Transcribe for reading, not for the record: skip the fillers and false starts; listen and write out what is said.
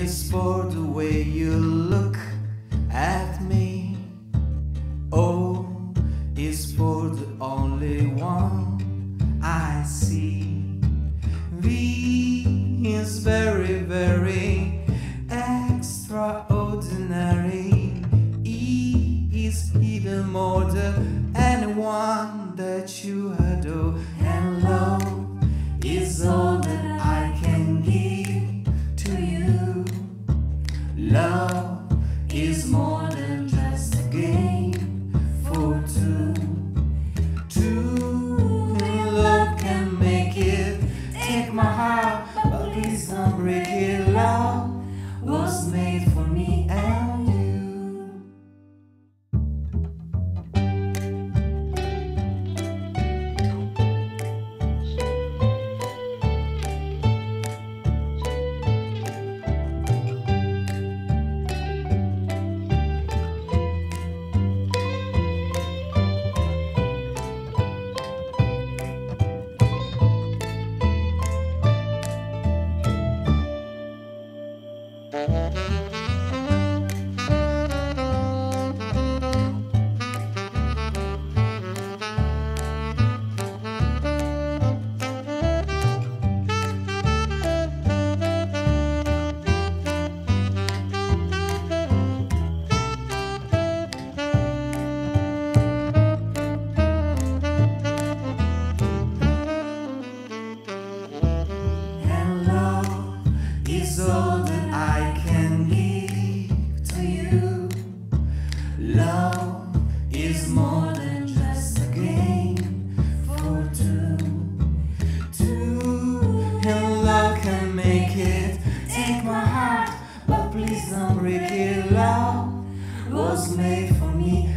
is for the way you look at me. O is for the only one I see. V is very, very extraordinary. E is even more than anyone that you adore. And love is all that I can give to you. Love is more than just a game for two. True love can make it. Take my heart, but please don't break it. Love was made for me and you. Was made for me